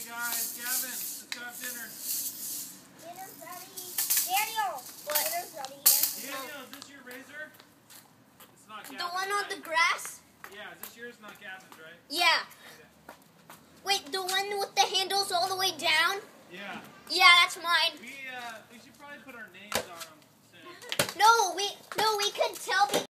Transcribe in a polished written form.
guys, Gavin, let's go have dinner. Dinner's ready. Daniel! What? Dinner's ready here. Daniel, is this your razor? It's not Gavin's, The one on right? the grass? Yeah, is this yours? Not Gavin's, right? Yeah. Okay. Wait, the one with the handles all the way down? Yeah. Yeah, that's mine. We should probably put our names on them soon. No, we could tell